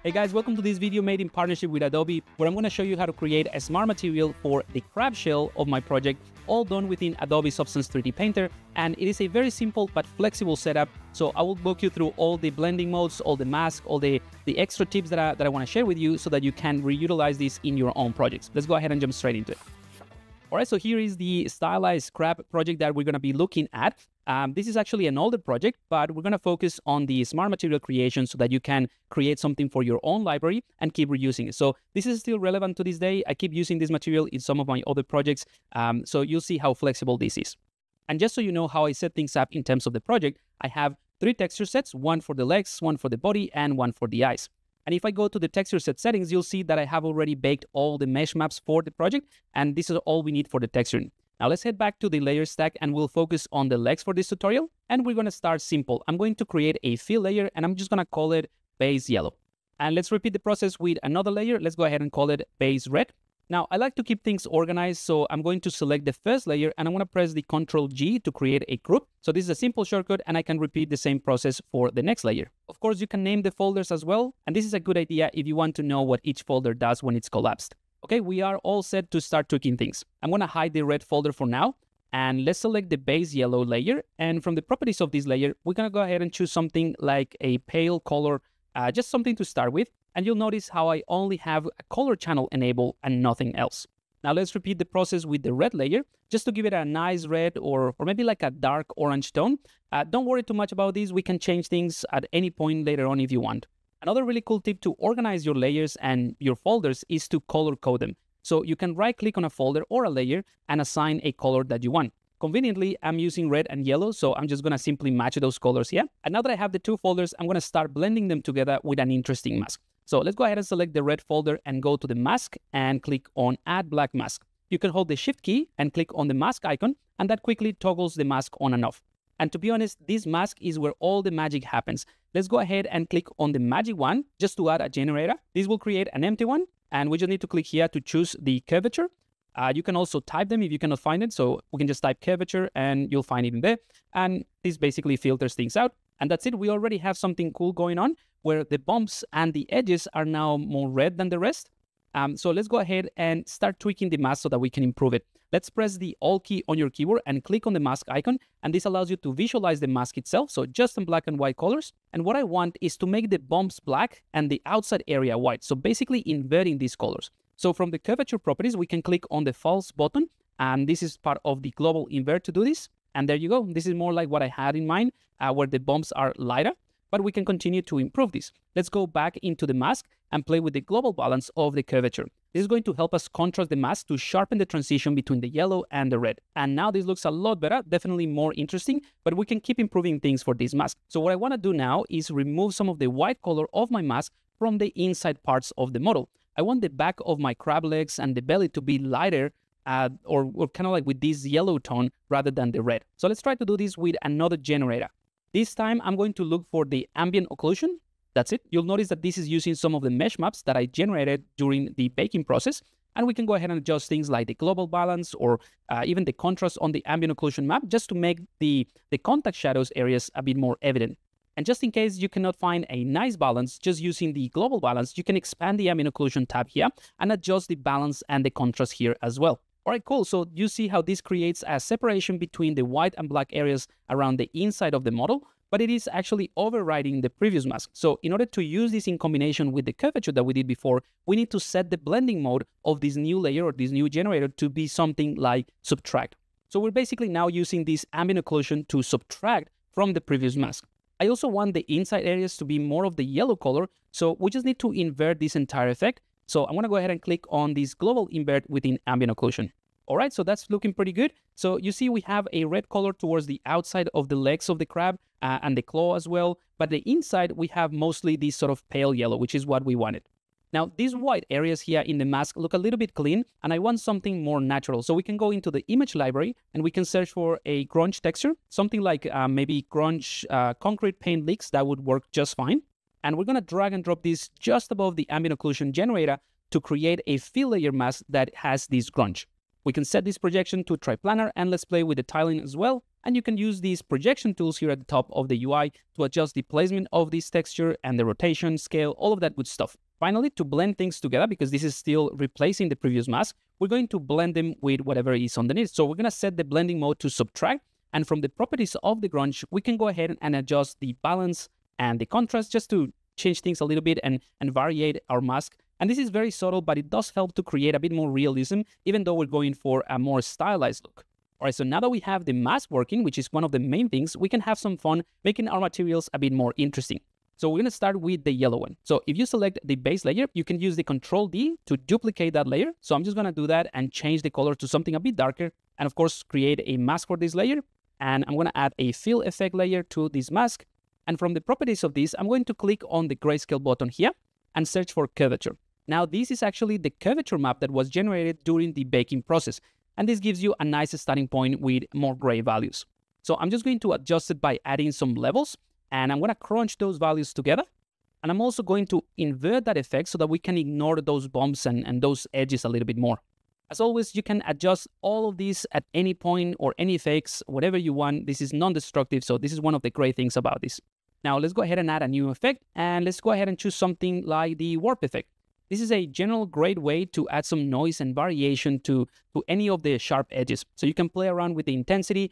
Hey guys, welcome to this video made in partnership with Adobe, where I'm going to show you how to create a smart material for the crab shell of my project, all done within Adobe Substance 3D Painter. And it is a very simple but flexible setup. So I will walk you through all the blending modes, all the masks, all the extra tips that I want to share with you so that you can reutilize this in your own projects. Let's go ahead and jump straight into it. All right, so here is the stylized crab project that we're going to be looking at. This is actually an older project, but we're going to focus on the smart material creation so that you can create something for your own library and keep reusing it. So this is still relevant to this day. I keep using this material in some of my other projects, so you'll see how flexible this is. And just so you know how I set things up in terms of the project, I have 3 texture sets, one for the legs, one for the body, and one for the eyes. And if I go to the texture set settings, you'll see that I have already baked all the mesh maps for the project, and this is all we need for the texturing. Now let's head back to the layer stack and we'll focus on the legs for this tutorial. And we're going to start simple. I'm going to create a fill layer and I'm just going to call it base yellow. And let's repeat the process with another layer. Let's go ahead and call it base red. Now I like to keep things organized, so I'm going to select the first layer and I'm going to press the Ctrl G to create a group. So this is a simple shortcut and I can repeat the same process for the next layer. Of course, you can name the folders as well. And this is a good idea if you want to know what each folder does when it's collapsed. Okay, we are all set to start tweaking things. I'm going to hide the red folder for now. And let's select the base yellow layer. And from the properties of this layer, we're going to go ahead and choose something like a pale color, just something to start with. And you'll notice how I only have a color channel enabled and nothing else. Now let's repeat the process with the red layer, just to give it a nice red or maybe like a dark orange tone. Don't worry too much about this. We can change things at any point later on if you want. Another really cool tip to organize your layers and your folders is to color code them. So you can right click on a folder or a layer and assign a color that you want. Conveniently, I'm using red and yellow, so I'm just going to simply match those colors here. And now that I have the 2 folders, I'm going to start blending them together with an interesting mask. So let's go ahead and select the red folder and go to the mask and click on Add Black Mask. You can hold the Shift key and click on the mask icon, and that quickly toggles the mask on and off. And to be honest, this mask is where all the magic happens. Let's go ahead and click on the magic one just to add a generator. This will create an empty one, and we just need to click here to choose the curvature. You can also type them if you cannot find it. So we can just type curvature and you'll find it in there. And this basically filters things out. And that's it. We already have something cool going on where the bumps and the edges are now more red than the rest. So let's go ahead and start tweaking the mask so that we can improve it. Let's press the Alt key on your keyboard and click on the mask icon. And this allows you to visualize the mask itself. So just in black and white colors. And what I want is to make the bumps black and the outside area white. So basically inverting these colors. So from the curvature properties, we can click on the false button. And this is part of the global invert to do this. And there you go. This is more like what I had in mind, where the bumps are lighter. But we can continue to improve this. Let's go back into the mask and play with the global balance of the curvature. This is going to help us contrast the mask to sharpen the transition between the yellow and the red. And now this looks a lot better, definitely more interesting, but we can keep improving things for this mask. So what I want to do now is remove some of the white color of my mask from the inside parts of the model. I want the back of my crab legs and the belly to be lighter or kind of like with this yellow tone rather than the red. So let's try to do this with another generator. This time, I'm going to look for the ambient occlusion. That's it. You'll notice that this is using some of the mesh maps that I generated during the baking process. And we can go ahead and adjust things like the global balance or even the contrast on the ambient occlusion map just to make the contact shadows areas a bit more evident. And just in case you cannot find a nice balance, just using the global balance, you can expand the ambient occlusion tab here and adjust the balance and the contrast here as well. All right, cool. So you see how this creates a separation between the white and black areas around the inside of the model, but it is actually overriding the previous mask. So in order to use this in combination with the curvature that we did before, we need to set the blending mode of this new layer or this new generator to be something like subtract. So we're basically now using this ambient occlusion to subtract from the previous mask. I also want the inside areas to be more of the yellow color, so we just need to invert this entire effect. So I'm going to go ahead and click on this global invert within ambient occlusion. All right, so that's looking pretty good. So you see we have a red color towards the outside of the legs of the crab and the claw as well. But the inside, we have mostly this sort of pale yellow, which is what we wanted. Now, these white areas here in the mask look a little bit clean, and I want something more natural. So we can go into the image library and we can search for a grunge texture, something like maybe grunge concrete paint leaks. That would work just fine. And we're going to drag and drop this just above the ambient occlusion generator to create a fill layer mask that has this grunge. We can set this projection to triplanar and let's play with the tiling as well. And you can use these projection tools here at the top of the UI to adjust the placement of this texture and the rotation, scale, all of that good stuff. Finally, to blend things together, because this is still replacing the previous mask, we're going to blend them with whatever is underneath. So we're going to set the blending mode to subtract. And from the properties of the grunge, we can go ahead and adjust the balance and the contrast just to change things a little bit and variate our mask. And this is very subtle, but it does help to create a bit more realism, even though we're going for a more stylized look. All right, so now that we have the mask working, which is one of the main things, we can have some fun making our materials a bit more interesting. So we're going to start with the yellow one. So if you select the base layer, you can use the Control-D to duplicate that layer. So I'm just going to do that and change the color to something a bit darker. And of course, create a mask for this layer. And I'm going to add a fill effect layer to this mask. And from the properties of this, I'm going to click on the grayscale button here and search for curvature. Now, this is actually the curvature map that was generated during the baking process. And this gives you a nice starting point with more gray values. So I'm just going to adjust it by adding some levels, and I'm going to crunch those values together. And I'm also going to invert that effect so that we can ignore those bumps and those edges a little bit more. As always, you can adjust all of these at any point or any effects, whatever you want. This is non-destructive, so this is one of the great things about this. Now let's go ahead and add a new effect, and let's go ahead and choose something like the warp effect. This is a general great way to add some noise and variation to any of the sharp edges. So you can play around with the intensity,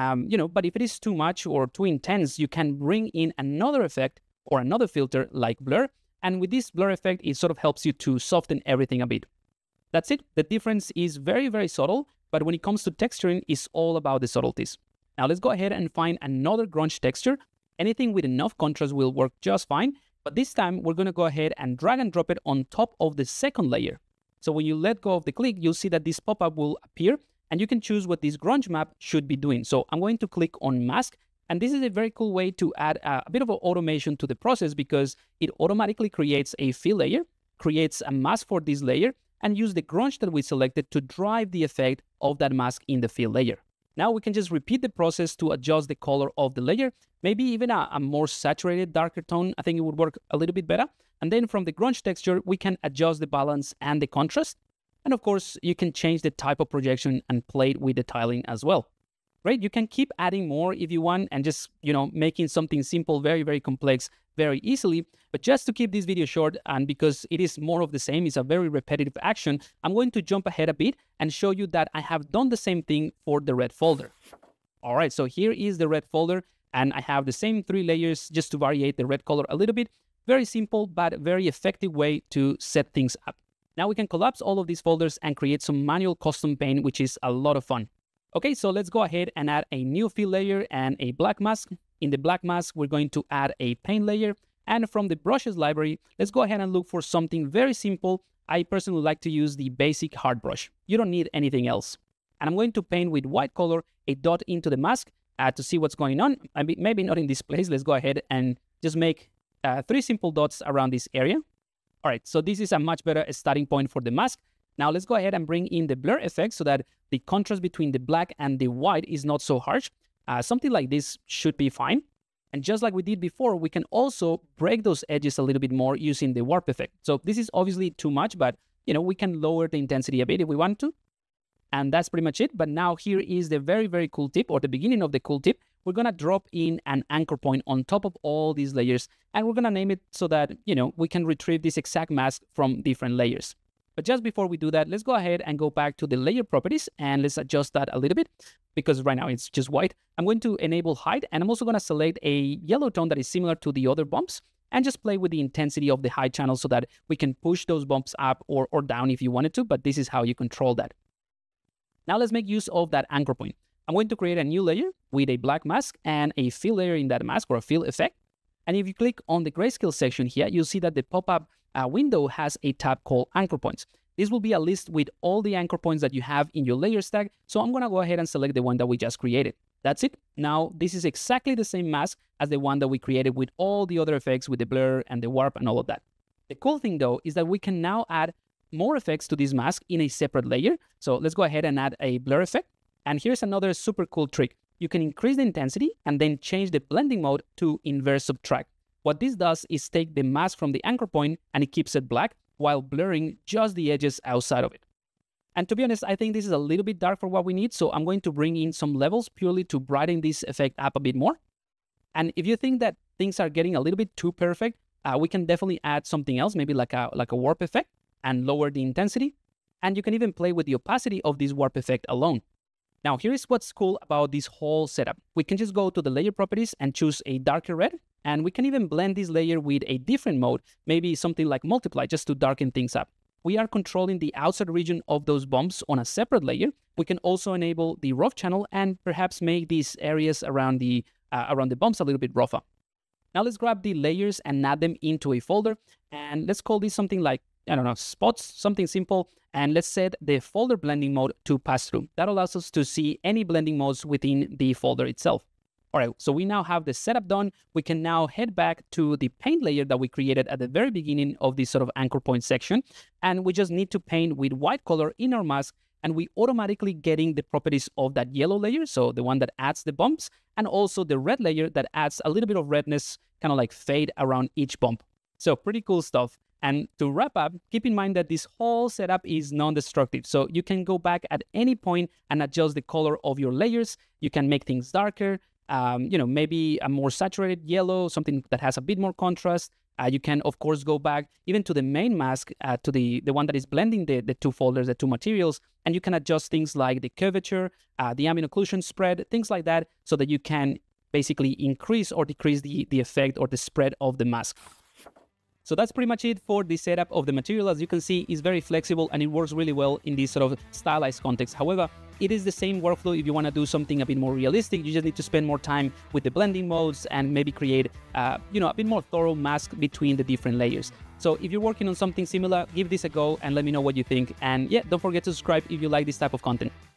but if it is too much or too intense, you can bring in another effect or another filter like blur. And with this blur effect, it sort of helps you to soften everything a bit. That's it. The difference is very, very subtle, but when it comes to texturing, it's all about the subtleties. Now let's go ahead and find another grunge texture. Anything with enough contrast will work just fine. But this time, we're going to go ahead and drag and drop it on top of the second layer. So when you let go of the click, you'll see that this pop-up will appear, and you can choose what this grunge map should be doing. So I'm going to click on mask, and this is a very cool way to add a bit of automation to the process because it automatically creates a fill layer, creates a mask for this layer, and use the grunge that we selected to drive the effect of that mask in the fill layer. Now we can just repeat the process to adjust the color of the layer, maybe even a more saturated, darker tone. I think it would work a little bit better. And then from the grunge texture, we can adjust the balance and the contrast. And of course, you can change the type of projection and play it with the tiling as well. Right? You can keep adding more if you want and just, making something simple, very, very complex, very easily. But just to keep this video short, and because it is more of the same, it's a very repetitive action, I'm going to jump ahead a bit and show you that I have done the same thing for the red folder. All right, so here is the red folder, and I have the same 3 layers just to variate the red color a little bit. Very simple, but very effective way to set things up. Now we can collapse all of these folders and create some manual custom paint, which is a lot of fun. Okay, so let's go ahead and add a new fill layer and a black mask. In the black mask, we're going to add a paint layer. And from the brushes library, let's go ahead and look for something very simple. I personally like to use the basic hard brush. You don't need anything else. And I'm going to paint with white color a dot into the mask to see what's going on. Maybe not in this place. Let's go ahead and just make 3 simple dots around this area. All right, so this is a much better starting point for the mask. Now let's go ahead and bring in the blur effect so that the contrast between the black and the white is not so harsh. Something like this should be fine. And just like we did before, we can also break those edges a little bit more using the warp effect. So this is obviously too much, but we can lower the intensity a bit if we want to. And that's pretty much it. But now here is the very, very cool tip, or the beginning of the cool tip. We're going to drop in an anchor point on top of all these layers. And we're going to name it so that, we can retrieve this exact mask from different layers. But just before we do that, let's go ahead and go back to the layer properties and let's adjust that a little bit because right now it's just white. I'm going to enable hide, and I'm also going to select a yellow tone that is similar to the other bumps and just play with the intensity of the hide channel so that we can push those bumps up or down if you wanted to, but this is how you control that. Now let's make use of that anchor point. I'm going to create a new layer with a black mask and a fill layer in that mask, or a fill effect. And if you click on the grayscale section here, you'll see that the pop-up window has a tab called Anchor Points. This will be a list with all the anchor points that you have in your layer stack. So I'm going to go ahead and select the one that we just created. That's it. Now, this is exactly the same mask as the one that we created with all the other effects with the blur and the warp and all of that. The cool thing, though, is that we can now add more effects to this mask in a separate layer. So let's go ahead and add a blur effect. And here's another super cool trick. You can increase the intensity and then change the blending mode to inverse subtract. What this does is take the mask from the anchor point and it keeps it black while blurring just the edges outside of it. And to be honest, I think this is a little bit dark for what we need. So I'm going to bring in some levels purely to brighten this effect up a bit more. And if you think that things are getting a little bit too perfect, we can definitely add something else, maybe like a warp effect, and lower the intensity. And you can even play with the opacity of this warp effect alone. Now, here's what's cool about this whole setup. We can just go to the layer properties and choose a darker red. And we can even blend this layer with a different mode, maybe something like multiply, just to darken things up. We are controlling the outside region of those bumps on a separate layer. We can also enable the rough channel and perhaps make these areas around the bumps a little bit rougher. Now let's grab the layers and add them into a folder. And let's call this something like, I don't know, spots, something simple. And let's set the folder blending mode to pass through. That allows us to see any blending modes within the folder itself. All right, so we now have the setup done. We can now head back to the paint layer that we created at the very beginning of this sort of anchor point section. And we just need to paint with white color in our mask, and we automatically getting the properties of that yellow layer, so the one that adds the bumps, and also the red layer that adds a little bit of redness, kind of like fade around each bump. So pretty cool stuff. And to wrap up, keep in mind that this whole setup is non-destructive. So you can go back at any point and adjust the color of your layers. You can make things darker, maybe a more saturated yellow, something that has a bit more contrast. You can, of course, go back even to the main mask, to the one that is blending the two folders, the two materials, and you can adjust things like the curvature, the ambient occlusion spread, things like that, so that you can basically increase or decrease the effect or the spread of the mask. So that's pretty much it for the setup of the material. As you can see, it's very flexible and it works really well in this sort of stylized context. However, it is the same workflow if you want to do something a bit more realistic. You just need to spend more time with the blending modes and maybe create, a bit more thorough mask between the different layers. So if you're working on something similar, give this a go and let me know what you think. And yeah, don't forget to subscribe if you like this type of content.